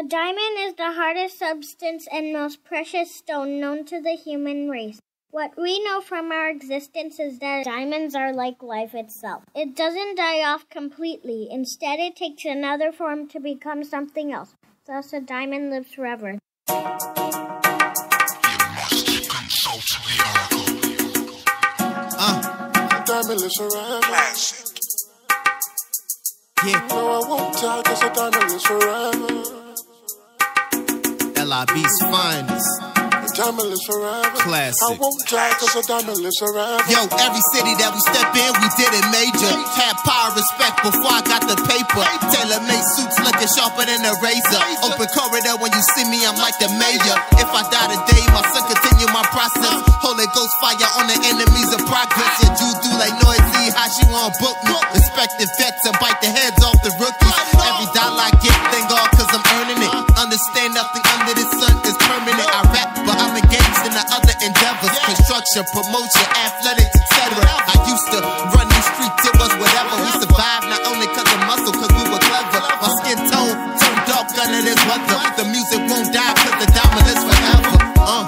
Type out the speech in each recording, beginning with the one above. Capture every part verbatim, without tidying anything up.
A diamond is the hardest substance and most precious stone known to the human race. What we know from our existence is that diamonds are like life itself. It doesn't die off completely. Instead, it takes another form to become something else. Thus, a diamond lives forever. You must consult the oracle. Uh, a diamond lives forever. Classic. Yeah. No, I won't die, cause a diamond lives forever. L I B's finest. A diamond lives forever. Classic. I won't die, cause a diamond lives forever. Yo, every city that we step in, we did it major. Had power, respect before I got the paper. Tailor-made suits looking sharper than a razor. Open corridor, when you see me, I'm like the mayor. If I die today, my son continue my process. Holy Ghost fire on the enemies of progress. Yeah, Juju like noisy, how she wanna book me. Respect the vets and bite the heads off the rookies. Every dollar I get, thank God, cause I'm earning it. Understand nothing under the sun is permanent. I rap, but I'm engaged in the other endeavors. Construction, promotion, athletics, et cetera. I used to run these streets, it was whatever. We survived not only cause of muscle, cause we were clever. My skin tone turned dark under this weather. The music won't die cause the diamond is forever. Uh.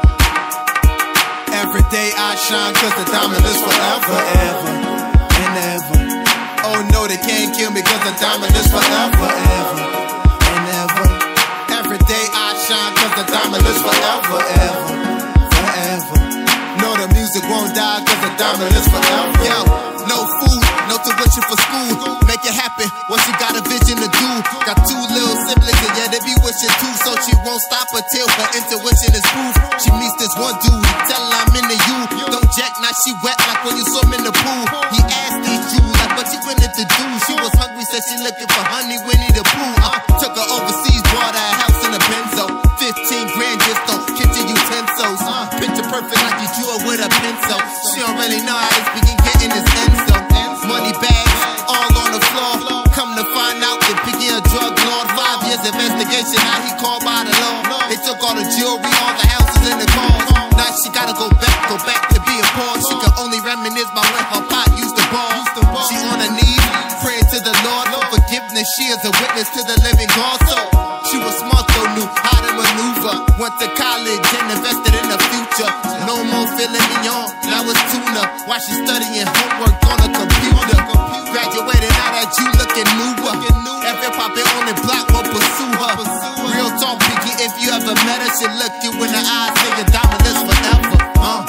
Every day I shine cause the diamond is forever. Ever and ever. Oh no, they can't kill me cause the diamond is forever. Ever and ever. Every day I shine cause the diamond is forever. Ever, forever. No, the music won't die cause the diamond is forever. Yo, no food, no tuition for school. Make it happen, what she got a vision to do. Got two little siblings and yeah, they be wishing too. So she won't stop until her intuition is proof. She meets this one dude, tell her I'm into you. Don't jack, now she wet like when you swim in the pool. He asked these Jews like what you wanted to do. She was hungry, said she looking for honey, Winnie the Pooh. uh, Took her overseas, bought her a house in a Benzo. Fifteen grand just on kitchen utensils. uh, Picture perfect like you drew her with a pencil. She don't really know how this begin getting this enzo. Money bags, all on the floor. Come to find out that Piggy a drug lord. Five years investigation, now he called by the law. They took all the jewelry, all the houses and the cars. Now she gotta go back, go back to being poor. She can only reminisce by when her pot used to ball. She on her knees, praying to the Lord for forgiveness. She is a witness to the living God. So she was smart though, knew how to maneuver. Went to college and invested in the future. No more feeling mignon, now it's tuna. While she studying homework on a computer. Graduated, now that you looking newer. Every poppin' on the block won't pursue her. Real talk, Piggy, if you ever met her, she look you in the eyes, say your diamond is forever. Uh.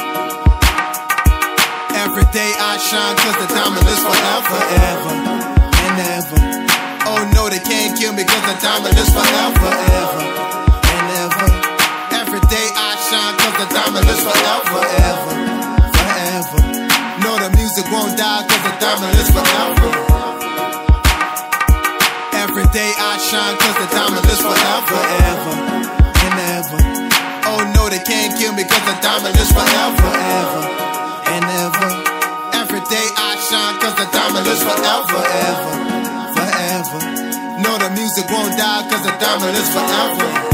Every day I shine cause the diamond is forever. Ever and ever. Oh no, they can't kill me cause the diamond is forever. Ever and ever. Every day I shine cause the diamond is forever. Ever, forever. No, the music won't die cause the diamond is forever. Every day I shine cause the diamond is forever. Ever and ever. Oh no, they can't kill me cause the diamond is forever. Ever and ever. Every day I shine cause the diamond is forever. Ever, forever. No, the music won't die cause the diamond is forever.